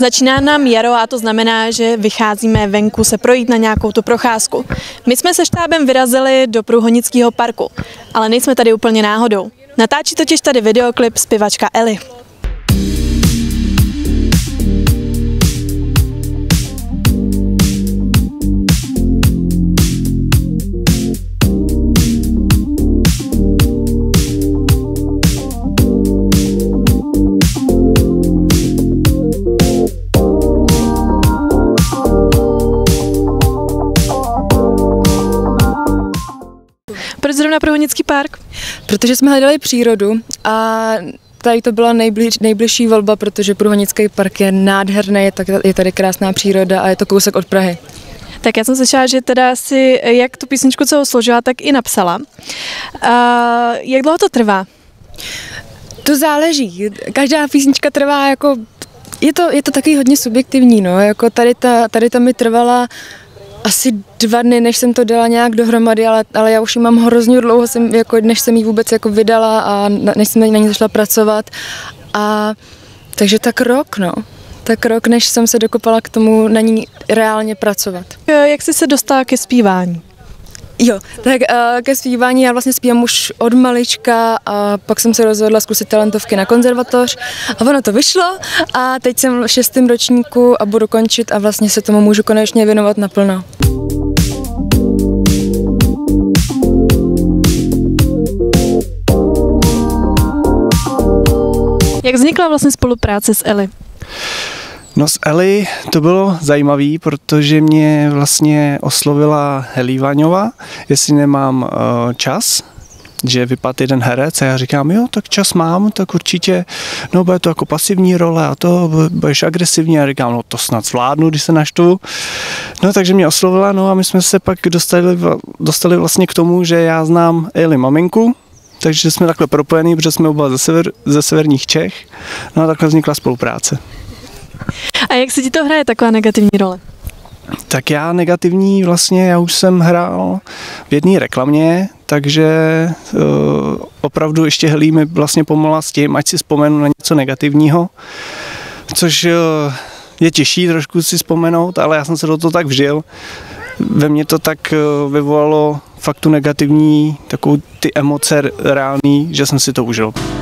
Začíná nám jaro a to znamená, že vycházíme venku se projít na nějakou tu procházku. My jsme se štábem vyrazili do Průhonického parku, ale nejsme tady úplně náhodou. Natáčí totiž tady videoklip zpěvačka Eli. Proč zrovna Průhonický park? Protože jsme hledali přírodu a tady to byla nejbližší volba, protože Průhonický park je nádherný, je tady krásná příroda a je to kousek od Prahy. Tak já jsem slyšela, že teda si jak tu písničku celou složila, tak i napsala. Jak dlouho to trvá? To záleží. Každá písnička trvá jako... Je to taky hodně subjektivní, no. Jako tady ta mi trvala asi 2 dny, než jsem to dala nějak dohromady, ale já už ji mám hrozně dlouho, než jsem ji vůbec jako vydala a než jsem na ní začala pracovat. Takže tak rok, no. Tak rok, než jsem se dokopala k tomu na ní reálně pracovat. Jak jsi se dostala ke zpívání? Jo, tak ke zpívání já vlastně zpívám už od malička a pak jsem se rozhodla zkusit talentovky na konzervatoř a ono to vyšlo a teď jsem v 6. ročníku a budu končit a vlastně se tomu můžu konečně věnovat naplno. Jak vznikla vlastně spolupráce s Eli? No s Eli to bylo zajímavé, protože mě vlastně oslovila Heli Vaňová, jestli nemám čas, že vypadl jeden herec a já říkám, jo, tak čas mám, tak určitě, no bude to jako pasivní role a to budeš agresivní a říkám, no to snad zvládnu, když se naštvu. No takže mě oslovila, no a my jsme se pak dostali vlastně k tomu, že já znám Eli maminku, takže jsme takhle propojení, protože jsme oba ze severních Čech, no a takhle vznikla spolupráce. A jak se ti to hraje, taková negativní role? Tak já negativní vlastně, já už jsem hrál v jedné reklamě, takže opravdu ještě Helí mi vlastně pomohla s tím, ať si vzpomenu na něco negativního, což je těžší trošku si vzpomenout, ale já jsem se do toho tak vžil. Ve mně to tak vyvolalo fakt tu negativní, takovou ty emoce reální, že jsem si to užil.